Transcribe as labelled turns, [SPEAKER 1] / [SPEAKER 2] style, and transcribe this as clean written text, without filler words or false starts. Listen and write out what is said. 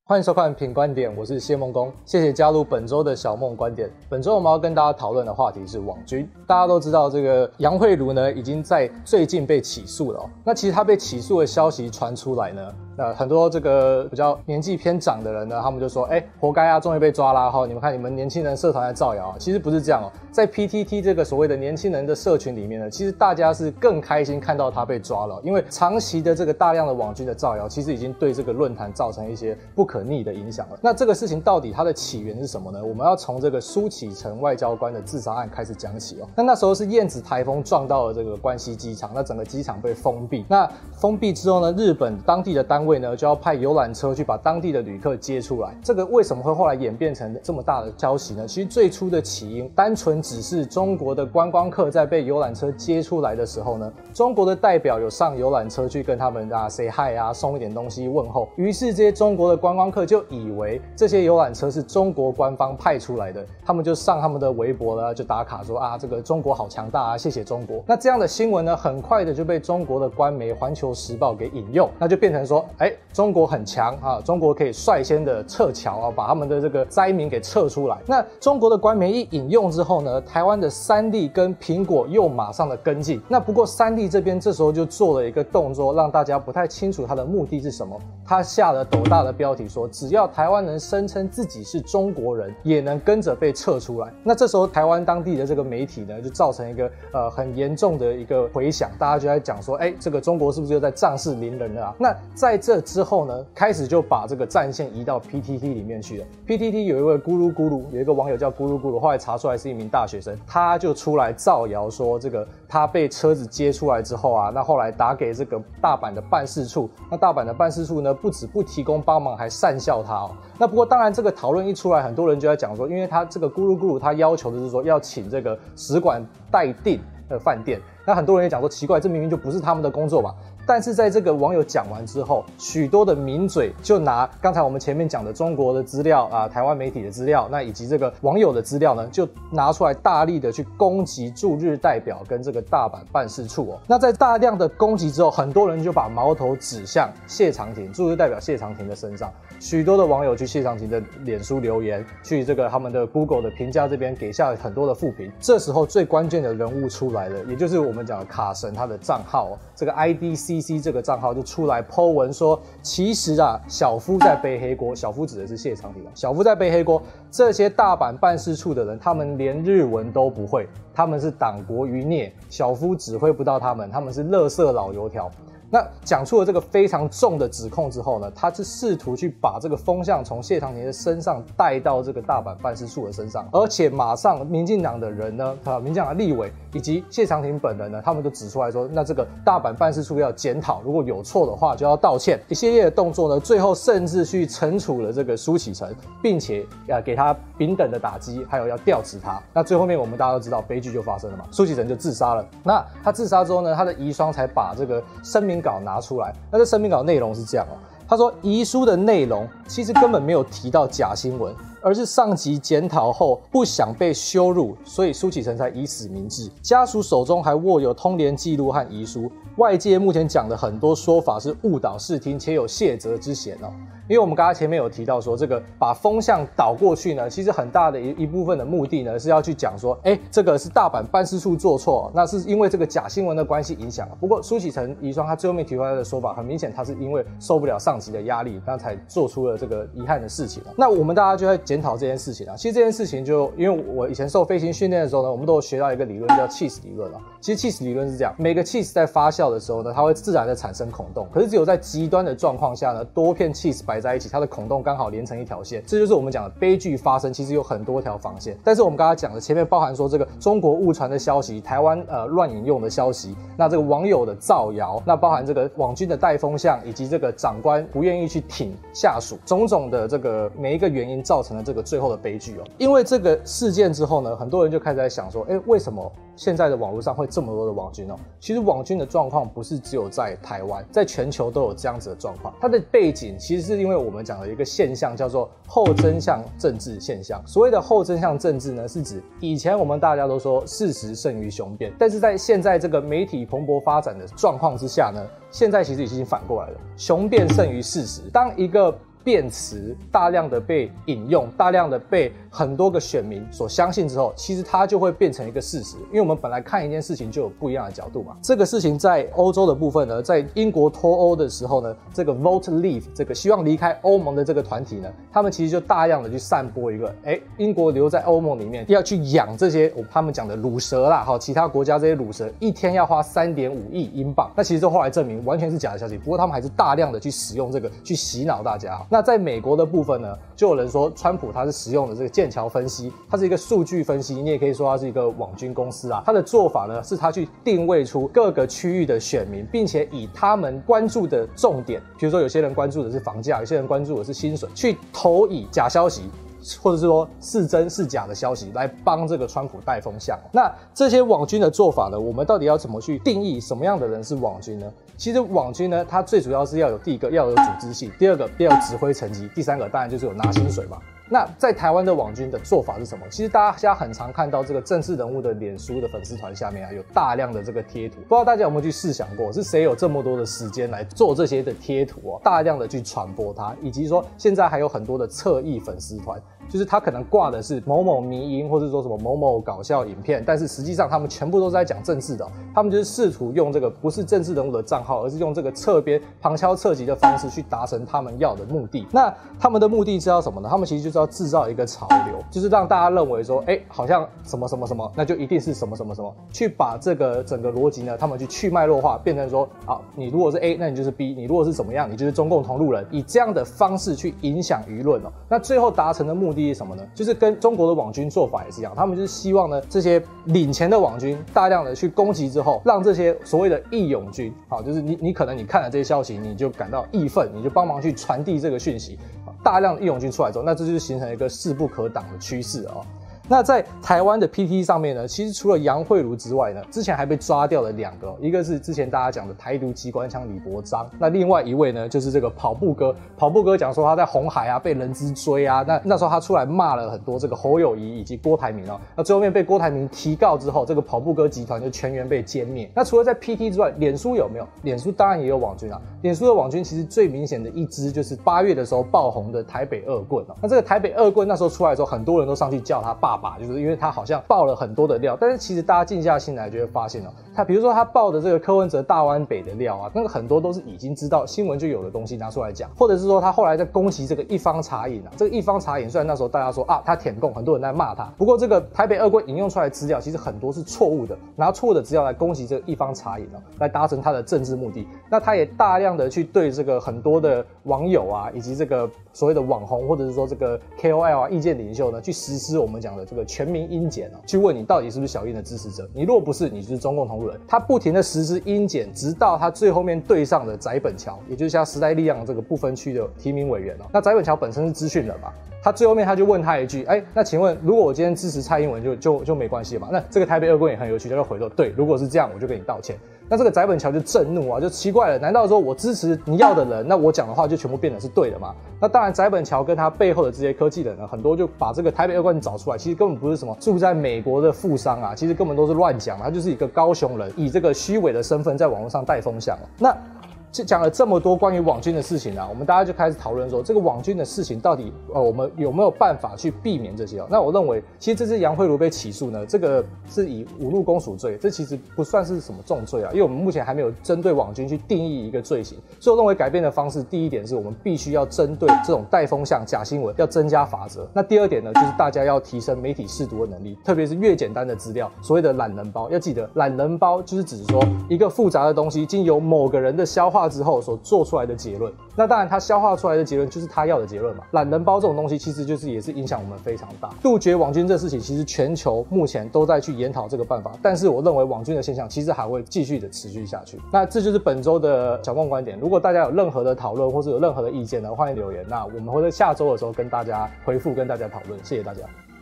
[SPEAKER 1] 欢迎收看品观点，我是谢梦工，谢谢加入本周的小梦观点。本周我们要跟大家讨论的话题是网军。大家都知道，这个杨慧如呢，已经在最近被起诉了那其实他被起诉的消息传出来呢，很多这个比较年纪偏长的人呢，他们就说，活该啊，终于被抓啦你们看你们年轻人社团在造谣其实不是这样在 PTT 这个所谓的年轻人的社群里面呢，其实大家是更开心看到他被抓了，因为长期的这个大量的网军的造谣，其实已经对这个论坛造成一些不可逆的影响了。那这个事情到底它的起源是什么呢？我们要从这个苏启诚外交官的自杀案开始讲起那时候是燕子台风撞到了这个关西机场，那整个机场被封闭。那封闭之后呢，日本当地的单位呢就要派游览车去把当地的旅客接出来。这个为什么会后来演变成这么大的消息呢？其实最初的起因单纯只是中国的观光客在被游览车接出来的时候呢，中国的代表有上游览车去跟他们say hi送一点东西问候，于是这些中国的观光客就以为这些游览车是中国官方派出来的，他们就上他们的微博就打卡说这个中国好强大谢谢中国。那这样的新闻呢，很快的就被中国的官媒《环球时报》给引用，那就变成说中国很强中国可以率先的撤侨把他们的这个灾民给撤出来。那中国的官媒一引用之后呢，台湾的三立跟苹果又马上的跟进。那不过三立这边这时候就做了一个动作，让大家不太清楚他的目的是什么。他下了斗大的标题说，只要台湾能声称自己是中国人，也能跟着被撤出来。那这时候台湾当地的这个媒体呢，就造成一个很严重的一个回响，大家就在讲说，这个中国是不是又在仗势凌人了那在这之后呢，开始就把这个战线移到 PTT 里面去了。PTT 有一位咕噜咕噜，有一个网友叫咕噜咕噜，后来查出来是一名大学生，他就出来造谣说，这个他被车子接出来之后那后来打给这个大阪的办事处，那大阪的办事处呢，不止不提供帮忙，还讪笑他那不过当然这个讨论一出来，很多人就在讲说，因为他这个咕噜咕噜他要求的是说要请这个使馆代订饭店，那很多人也讲说奇怪，这明明就不是他们的工作吧。但是在这个网友讲完之后，许多的名嘴就拿刚才我们前面讲的中国的资料台湾媒体的资料，那以及这个网友的资料呢，就拿出来大力的去攻击驻日代表跟这个大阪办事处那在大量的攻击之后，很多人就把矛头指向谢长廷，驻日代表谢长廷的身上。许多的网友去谢长廷的脸书留言，去这个他们的 Google 的评价这边给下很多的负评。这时候最关键的人物出来了，也就是我们讲的卡神他的账号这个 IDCC 这个账号就出来 po 文说，其实小夫在背黑锅，小夫指的是谢长廷小夫在背黑锅，这些大阪办事处的人，他们连日文都不会，他们是党国余孽，小夫指挥不到他们，他们是垃圾老油条。那讲出了这个非常重的指控之后呢，他是试图去把这个风向从谢长廷的身上带到这个大阪办事处的身上，而且马上民进党的人呢，民进党的立委以及谢长廷本人呢，他们都指出来说，那这个大阪办事处要检讨，如果有错的话就要道歉。一系列的动作呢，最后甚至去惩处了这个苏启诚，并且给他丙等的打击，还有要调职他。那最后面我们大家都知道悲剧就发生了嘛，苏启诚就自杀了。那他自杀之后呢，他的遗孀才把这个声明稿拿出来。那这声明稿内容是这样他说遗书的内容其实根本没有提到假新闻，而是上级检讨后不想被羞辱，所以苏启诚才以死明志。家属手中还握有通联记录和遗书，外界目前讲的很多说法是误导视听，且有卸责之嫌因为我们刚才前面有提到说，这个把风向导过去呢，其实很大的一部分的目的呢，是要去讲说，这个是大阪办事处做错，那是因为这个假新闻的关系影响不过苏启诚遗孀他最后面提出来的说法，很明显他是因为受不了上级的压力，那才做出了这个遗憾的事情那我们大家就在检讨这件事情其实这件事情就因为我以前受飞行训练的时候呢，我们都有学到一个理论叫 cheese 理论其实 cheese 理论是这样，每个 cheese 在发酵的时候呢，它会自然的产生孔洞，可是只有在极端的状况下呢，多片 cheese 摆在一起，它的孔洞刚好连成一条线，这就是我们讲的悲剧发生其实有很多条防线。但是我们刚才讲的前面包含说这个中国误传的消息，台湾乱引用的消息，那这个网友的造谣，那包含这个网军的带风向，以及这个长官不愿意去挺下属，种种的这个每一个原因造成了这个最后的悲剧因为这个事件之后呢，很多人就开始在想说，为什么现在的网络上会这么多的网军其实网军的状况不是只有在台湾，在全球都有这样子的状况。它的背景其实是因为我们讲的一个现象叫做后真相政治现象。所谓的后真相政治呢，是指以前我们大家都说事实胜于雄辩，但是在现在这个媒体蓬勃发展的状况之下呢，现在其实已经反过来了，雄辩胜于事实。当一个辩词大量的被引用，大量的被很多个选民所相信之后，其实它就会变成一个事实。因为我们本来看一件事情就有不一样的角度嘛。这个事情在欧洲的部分呢，在英国脱欧的时候呢，这个 Vote Leave 这个希望离开欧盟的这个团体呢，他们其实就大量的去散播一个，英国留在欧盟里面要去养这些他们讲的乳蛇啦，其他国家这些乳蛇一天要花3.5亿英镑。那其实后来证明完全是假的消息，不过他们还是大量的去使用这个去洗脑大家。那在美国的部分呢，就有人说川普他是使用的这个剑桥分析，它是一个数据分析，你也可以说它是一个网军公司啊。他的做法呢，是他去定位出各个区域的选民，并且以他们关注的重点，比如说有些人关注的是房价，有些人关注的是薪水，去投以假消息，或者是说是真是假的消息来帮这个川普带风向。那这些网军的做法呢，我们到底要怎么去定义什么样的人是网军呢？其实网军呢，它最主要是要有第一个要有组织性，第二个要有指挥层级，第三个当然就是有拿薪水嘛。那在台湾的网军的做法是什么？其实大家很常看到这个政治人物的脸书的粉丝团下面有大量的这个贴图，不知道大家有没有去试想过，是谁有这么多的时间来做这些的贴图大量的去传播它，以及说现在还有很多的侧翼粉丝团，就是他可能挂的是某某迷因，或者说什么某某搞笑影片，但是实际上他们全部都是在讲政治的他们就是试图用这个不是政治人物的账号，而是用这个侧边旁敲侧击的方式去达成他们要的目的。那他们的目的是要什么呢？他们其实就是要制造一个潮流，就是让大家认为说好像什么什么什么，那就一定是什么什么什么，去把这个整个逻辑呢，他们去脉络化，变成说你如果是 A 那你就是 B， 你如果是怎么样你就是中共同路人，以这样的方式去影响舆论那最后达成的目的是什么呢？就是跟中国的网军做法也是一样，他们就是希望呢这些领钱的网军大量的去攻击之后，让这些所谓的义勇军就是你可能你看了这些消息，你就感到义愤，你就帮忙去传递这个讯息，大量的义勇军出来之后，那这就是形成一个势不可挡的趋势那在台湾的 PT 上面呢，其实除了杨惠如之外呢，之前还被抓掉了2个一个是之前大家讲的台独机关枪李伯璋，那另外一位呢就是这个跑步哥讲说他在红海被人之追那时候他出来骂了很多这个侯友宜以及郭台铭那最后面被郭台铭提告之后，这个跑步哥集团就全员被歼灭。那除了在 PT 之外，脸书有没有？脸书当然也有网军脸书的网军其实最明显的一支就是8月的时候爆红的台北恶棍那这个台北恶棍那时候出来的时候，很多人都上去叫他爸，就是因为他好像爆了很多的料，但是其实大家静下心来就会发现他比如说他爆的这个柯文哲大湾北的料那个很多都是已经知道新闻就有的东西拿出来讲，或者是说他后来在攻击这个一方茶饮这个一方茶饮虽然那时候大家说他舔共，很多人在骂他，不过这个台北恶棍引用出来的资料其实很多是错误的，拿错误的资料来攻击这个一方茶饮来达成他的政治目的。那他也大量的去对这个很多的网友以及这个所谓的网红或者是说这个 KOL 意见领袖呢，去实施我们讲的这个全民英检去问你到底是不是小英的支持者，你如果不是，你就是中共同路人。他不停的实施英检，直到他最后面对上了翟本桥，也就是像时代力量这个不分区的提名委员那翟本桥本身是资讯人嘛，他最后面他就问他一句那请问如果我今天支持蔡英文就没关系嘛？那这个台北恶棍也很有趣，他就回说对，如果是这样我就跟你道歉。那这个翟本桥就震怒就奇怪了，难道说我支持你要的人，那我讲的话就全部变成是对的吗？那当然翟本桥跟他背后的这些科技人呢，很多就把这个台北恶棍找出来，其实根本不是什么住在美国的富商其实根本都是乱讲，他就是一个高雄人，以这个虚伪的身份在网络上带风向那讲了这么多关于网军的事情我们大家就开始讨论说，这个网军的事情到底我们有没有办法去避免这些那我认为其实这次杨惠如被起诉呢，这个是以侮辱公署罪，这其实不算是什么重罪因为我们目前还没有针对网军去定义一个罪行，所以我认为改变的方式，第一点是我们必须要针对这种带风向假新闻要增加罚则，那第二点呢，就是大家要提升媒体识读的能力，特别是越简单的资料，所谓的懒人包，要记得懒人包就是指说一个复杂的东西经由某个人的消化之后所做出来的结论，那当然他消化出来的结论就是他要的结论嘛。懒人包这种东西其实就是也是影响我们非常大。杜绝网军这事情，其实全球目前都在去研讨这个办法，但是我认为网军的现象其实还会继续的持续下去。那这就是本周的小梦观点，如果大家有任何的讨论或是有任何的意见呢，欢迎留言，那我们会在下周的时候跟大家回复跟大家讨论，谢谢大家。